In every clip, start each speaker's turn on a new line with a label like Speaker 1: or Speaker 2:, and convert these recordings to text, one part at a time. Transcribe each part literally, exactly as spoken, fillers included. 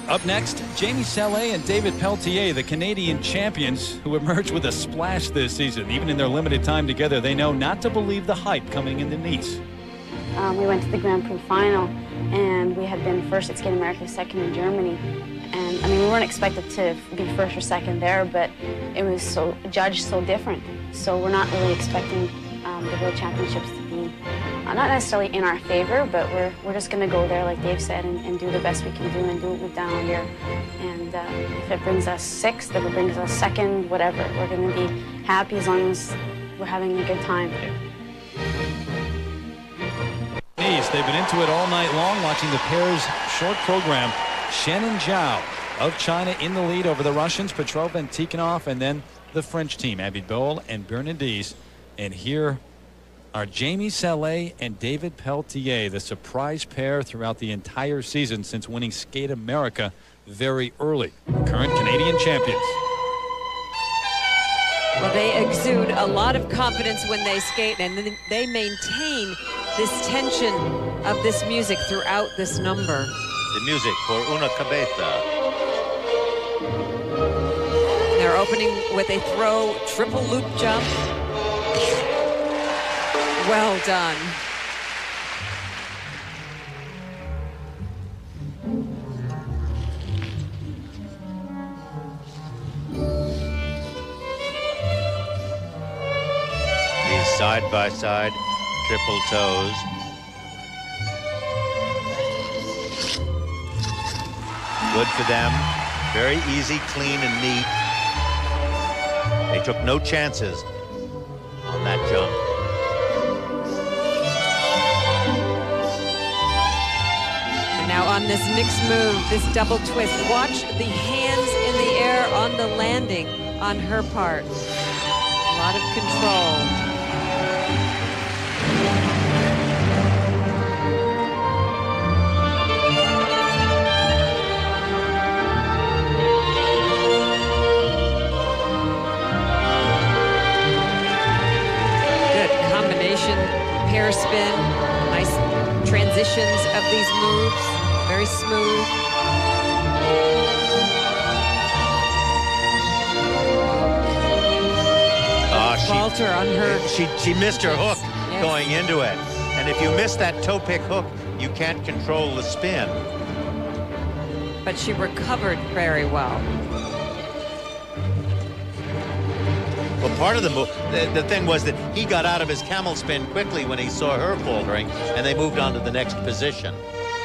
Speaker 1: Up next, Jamie Salé and David Pelletier, the Canadian champions who emerged with a splash this season. Even in their limited time together, they know not to believe the hype coming into Nice.
Speaker 2: Um, we went to the Grand Prix final, and we had been first at Skate America, second in Germany. And I mean, we weren't expected to be first or second there, but it was so judged so different. So we're not really expecting um, the World Championships to be uh, not necessarily in our favor, but we're we're just going to go there, like Dave said, and, and do the best we can do and do what we've done all year. And uh, if it brings us sixth, if it brings us second, whatever, we're going to be happy as long as we're having a good time.
Speaker 1: They've been into it all night long, watching the pair's short program. Shannon Zhao of China in the lead over the Russians, Petrova and Tikhonov, and then the French team, Abby Boll and Bernadise. And here are Jamie Salé and David Pelletier, the surprise pair throughout the entire season since winning Skate America very early. Current Canadian champions.
Speaker 3: Well, they exude a lot of confidence when they skate, and they maintain this tension of this music throughout this number.
Speaker 4: The music for Una Cabeza.
Speaker 3: They're opening with a throw triple loop jump. Well done.
Speaker 4: These side by side triple toes. Good for them. Very easy, clean, and neat. They took no chances on that jump.
Speaker 3: And now on this mixed move, this double twist, watch the hands in the air on the landing on her part. A lot of control. Pair spin, nice transitions of these moves, very smooth.
Speaker 4: Uh, she,
Speaker 3: Falter on her.
Speaker 4: She, she missed her hook
Speaker 3: yes.
Speaker 4: going into it. And if you miss that toe pick hook, you can't control the spin.
Speaker 3: But she recovered very well.
Speaker 4: Well, part of the move, the, the thing was that he got out of his camel spin quickly when he saw her faltering, and they moved on to the next position.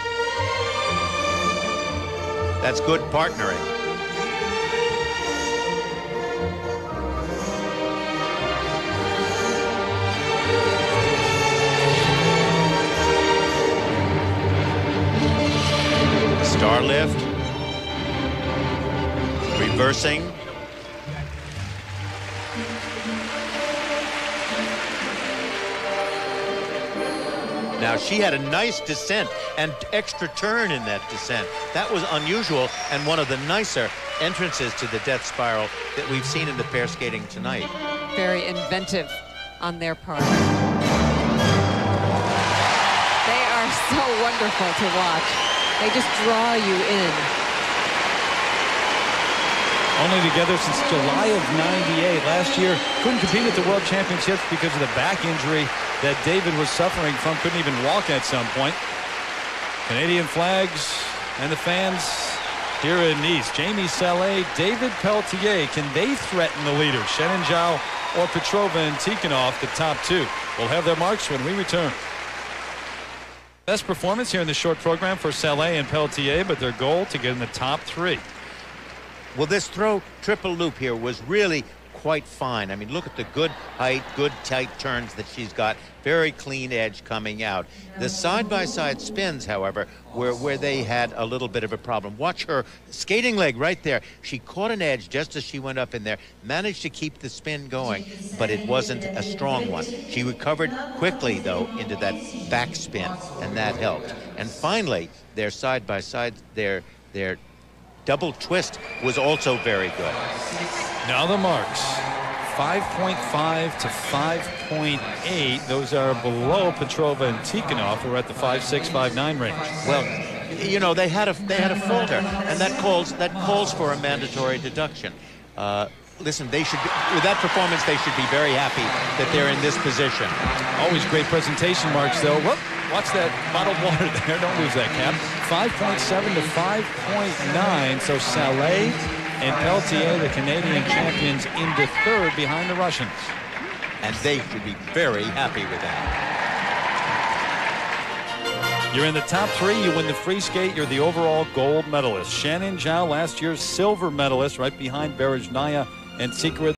Speaker 4: That's good partnering. Star lift. Reversing. Now, she had a nice descent and extra turn in that descent. That was unusual and one of the nicer entrances to the death spiral that we've seen in the pair skating tonight.
Speaker 3: Very inventive on their part. They are so wonderful to watch. They just draw you in.
Speaker 1: Only together since July of ninety-eight. Last year, couldn't compete at the World Championships because of the back injury that David was suffering from. Couldn't even walk at some point. Canadian flags and the fans here in Nice. Jamie Salé, David Pelletier. Can they threaten the leaders? Shannon Zhao or Petrova and Tikhonov, the top two. Will have their marks when we return. Best performance here in the short program for Salé and Pelletier, but their goal to get in the top three.
Speaker 4: Well, this throw triple loop here was really quite fine. I mean, look at the good height, good tight turns that she's got. Very clean edge coming out. The side-by-side spins, however, were where they had a little bit of a problem. Watch her skating leg right there. She caught an edge just as she went up in there, managed to keep the spin going, but it wasn't a strong one. She recovered quickly, though, into that back spin, and that helped. And finally, their side-by-side, their, their double twist was also very good.
Speaker 1: Now the marks, five point five to five point eight. Those are below Petrova and Tikhonov, who are at the five six, five nine range.
Speaker 4: Well, you know, they had a they had a falter, and that calls that calls for a mandatory deduction. Uh, listen, they should be, with that performance, they should be very happy that they're in this position.
Speaker 1: Always great presentation marks, though. Whoop, watch that bottled water there. Don't lose that, Cap. five point seven to five point nine. So Saleh and Peltier, the Canadian champions, into third behind the Russians.
Speaker 4: And they should be very happy with that.
Speaker 1: You're in the top three. You win the free skate. You're the overall gold medalist. Shannon Zhao, last year's silver medalist, right behind Berejnaya and Secret.